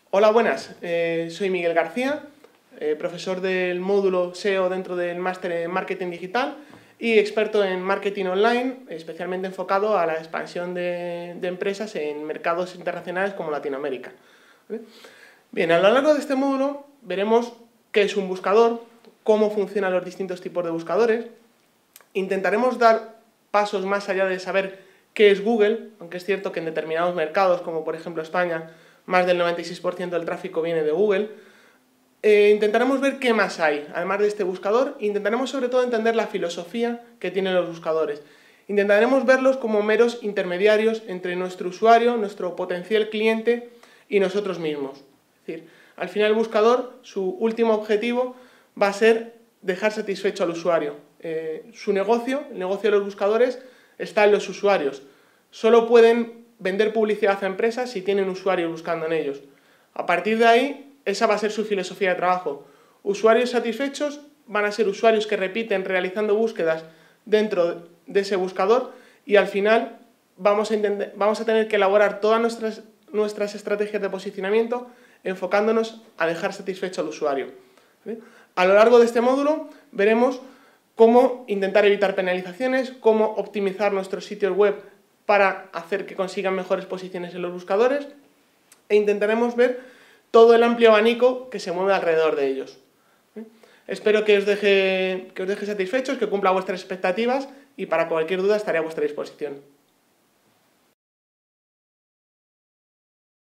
Hola, buenas. Soy Miguel García, profesor del módulo SEO dentro del máster en Marketing Digital y experto en marketing online, especialmente enfocado a la expansión de empresas en mercados internacionales como Latinoamérica. ¿Vale? Bien, a lo largo de este módulo veremos qué es un buscador, cómo funcionan los distintos tipos de buscadores. Intentaremos dar pasos más allá de saber qué es Google, aunque es cierto que en determinados mercados, como por ejemplo España, más del 96% del tráfico viene de Google. Intentaremos ver qué más hay, además de este buscador. Intentaremos sobre todo entender la filosofía que tienen los buscadores. Intentaremos verlos como meros intermediarios entre nuestro usuario, nuestro potencial cliente y nosotros mismos. Es decir, al final el buscador, su último objetivo va a ser dejar satisfecho al usuario. Su negocio, el negocio de los buscadores, está en los usuarios. Solo pueden vender publicidad a empresas si tienen usuarios buscando en ellos. A partir de ahí, esa va a ser su filosofía de trabajo. Usuarios satisfechos van a ser usuarios que repiten realizando búsquedas dentro de ese buscador y al final vamos a tener que elaborar todas nuestras estrategias de posicionamiento enfocándonos a dejar satisfecho al usuario. A lo largo de este módulo veremos cómo intentar evitar penalizaciones, cómo optimizar nuestros sitios web para hacer que consigan mejores posiciones en los buscadores e intentaremos ver todo el amplio abanico que se mueve alrededor de ellos. Espero que os deje satisfechos, que cumpla vuestras expectativas y para cualquier duda estaré a vuestra disposición.